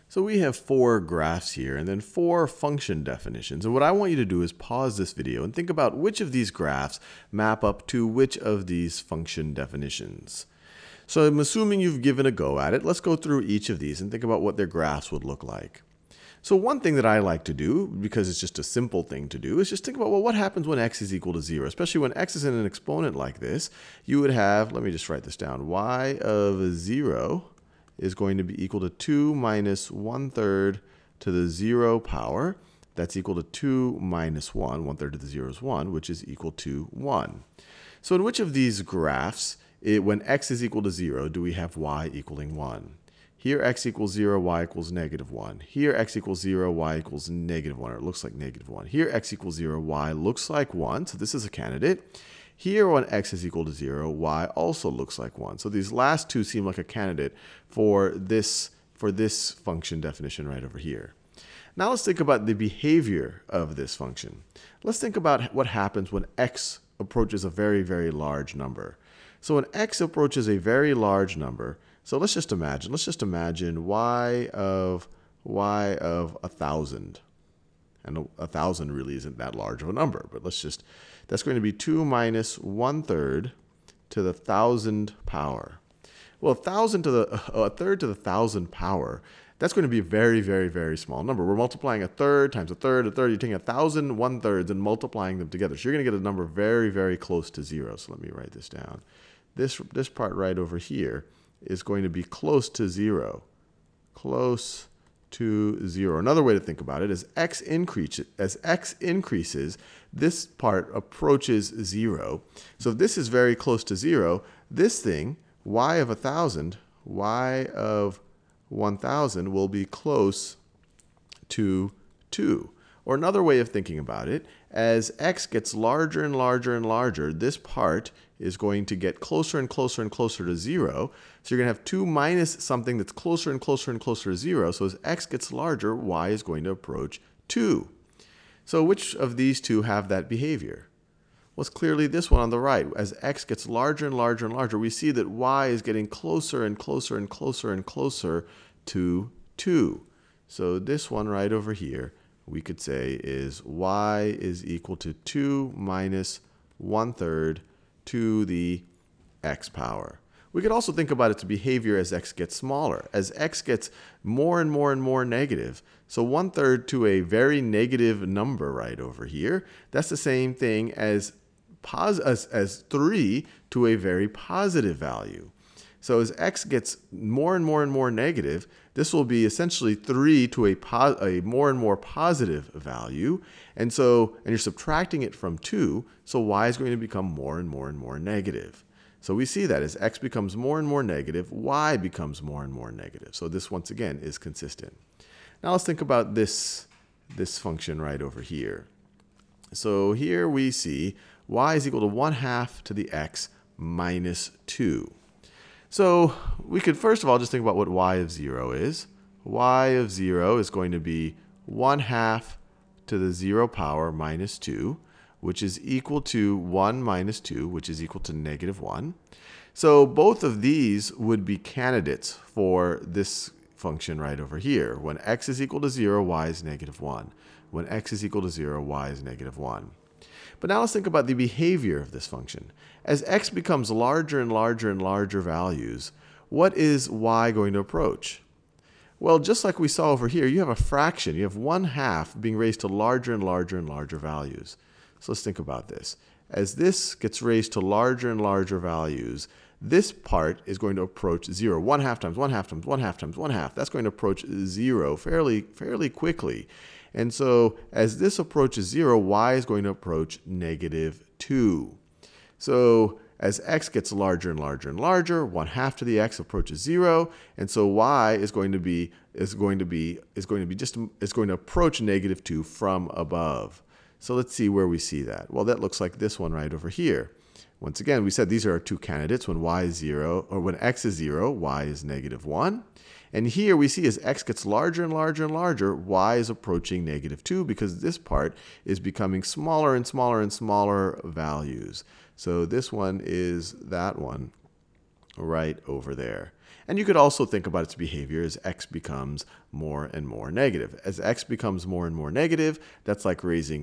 So we have 4 graphs here and then 4 function definitions. And what I want you to do is pause this video and think about which of these graphs map up to which of these function definitions. So I'm assuming you've given a go at it. Let's go through each of these and think about what their graphs would look like. So one thing that I like to do, because it's just a simple thing to do, is just think about, well, what happens when x is equal to 0? Especially when x is in an exponent like this, you would have, let me just write this down, y of 0 is going to be equal to 2 minus 1/3 to the 0 power. That's equal to 2 minus 1. 1/3 to the 0 is 1, which is equal to 1. So in which of these graphs, when x is equal to 0, do we have y equaling 1? Here x equals 0, y equals negative 1. Here x equals 0, y equals negative 1, or it looks like negative 1. Here x equals 0, y looks like 1, so this is a candidate. Here when x is equal to 0, y also looks like 1. So these last two seem like a candidate for this function definition right over here. Now let's think about the behavior of this function. Let's think about what happens when x approaches a very, very large number. So when x approaches a very large number, so let's just imagine y of 1,000. And 1,000 really isn't that large of a number, but that's going to be 2 minus 1/3 to the 1,000 power. Well, a third to the 1,000 power, that's going to be a very, very, very small number. We're multiplying a third times a third. You're taking 1,000 1/3s and multiplying them together. So you're going to get a number very, very close to 0. So let me write this down. This part right over here is going to be close to 0. Close to 0. Another way to think about it is as x increases, this part approaches 0. So if this is very close to 0, this thing, y of 1,000 will be close to 2. Or another way of thinking about it, as x gets larger and larger and larger, this part is going to get closer and closer and closer to 0. So you're going to have 2 minus something that's closer and closer and closer to 0. So as x gets larger, y is going to approach 2. So which of these two have that behavior? Well, it's clearly this one on the right. As x gets larger and larger and larger, we see that y is getting closer and closer and closer and closer to 2. So this one right over here, we could say is y is equal to 2 minus 1/3 to the x power. We could also think about its behavior as x gets smaller. As x gets more and more and more negative, so 1/3 to a very negative number right over here, that's the same thing as 3 to a very positive value. So as x gets more and more and more negative, this will be essentially 3 to a more and more positive value. And you're subtracting it from 2, so y is going to become more and more and more negative. So we see that as x becomes more and more negative, y becomes more and more negative. So this, once again, is consistent. Now let's think about this function right over here. So here we see y is equal to 1/2 to the x minus 2. So we could first of all just think about what y of 0 is. Y of 0 is going to be 1/2 to the 0 power minus 2, which is equal to 1 minus 2, which is equal to negative 1. So both of these would be candidates for this function right over here. When x is equal to 0, y is negative 1. When x is equal to 0, y is negative 1. But now let's think about the behavior of this function. As x becomes larger and larger and larger values, what is y going to approach? Well, just like we saw over here, you have a fraction. You have 1/2 being raised to larger and larger and larger values. So let's think about this. As this gets raised to larger and larger values, this part is going to approach 0. 1/2 times 1/2 times 1/2 times 1/2. That's going to approach 0 fairly quickly. And so as this approaches 0, y is going to approach negative 2. So as x gets larger and larger and larger, 1/2 to the x approaches 0, and so y is going to approach negative 2 from above. So let's see where we see that. Well, that looks like this one right over here. Once again, we said these are our two candidates. When y is 0, or when x is 0, y is negative 1. And here we see as x gets larger and larger and larger, y is approaching negative 2 because this part is becoming smaller and smaller and smaller values. So this one is that one right over there. And you could also think about its behavior as x becomes more and more negative. As x becomes more and more negative, that's like raising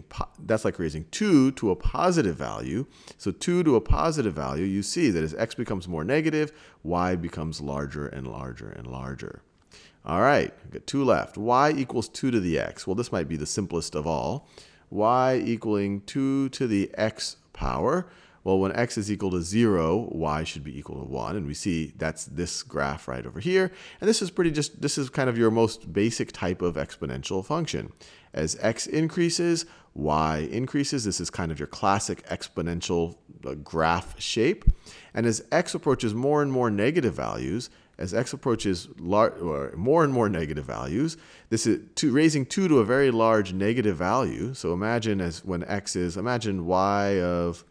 2 to a positive value. So 2 to a positive value, you see that as x becomes more negative, y becomes larger and larger and larger. All right, we've got 2 left. Y equals 2 to the x. Well, this might be the simplest of all. Y equaling 2 to the x power. Well, when x is equal to 0, y should be equal to 1. And we see that's this graph right over here. And this is this is kind of your most basic type of exponential function. As x increases, y increases. This is kind of your classic exponential graph shape. And as x approaches more and more negative values, as x approaches more and more negative values, this is raising 2 to a very large negative value. So imagine imagine y of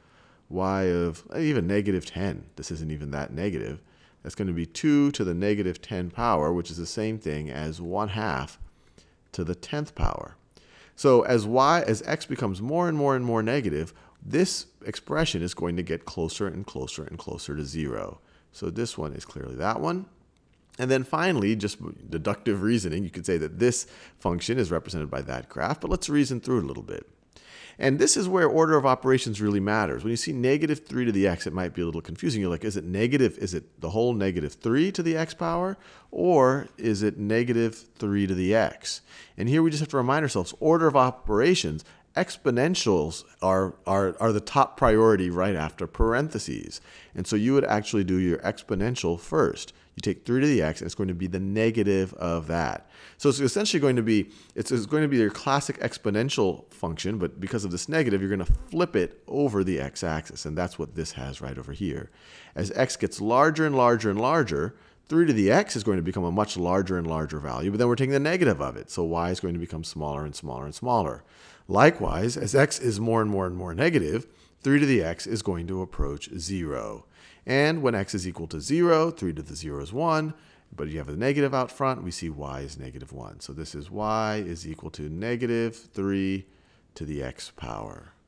even negative 10. This isn't even that negative. That's going to be 2 to the negative 10 power, which is the same thing as 1/2 to the 10th power. So as x becomes more and more and more negative, this expression is going to get closer and closer and closer to 0. So this one is clearly that one. And then finally, just deductive reasoning, you could say that this function is represented by that graph. But let's reason through it a little bit. And this is where order of operations really matters. When you see negative 3 to the x, it might be a little confusing. You're like, is it the whole negative 3 to the x power? Or is it negative 3 to the x? And here we just have to remind ourselves, order of operations, exponentials are the top priority right after parentheses. And so you would actually do your exponential first. You take 3 to the x, and it's going to be the negative of that. So it's essentially going to be, it's going to be your classic exponential function, but because of this negative, you're going to flip it over the x-axis, and that's what this has right over here. As x gets larger and larger and larger, 3 to the x is going to become a much larger and larger value, but then we're taking the negative of it, so y is going to become smaller and smaller and smaller. Likewise, as x is more and more and more negative, 3 to the x is going to approach 0. And when x is equal to 0, 3 to the 0 is 1. But you have a negative out front, we see y is negative 1. So this is y is equal to negative 3 to the x power.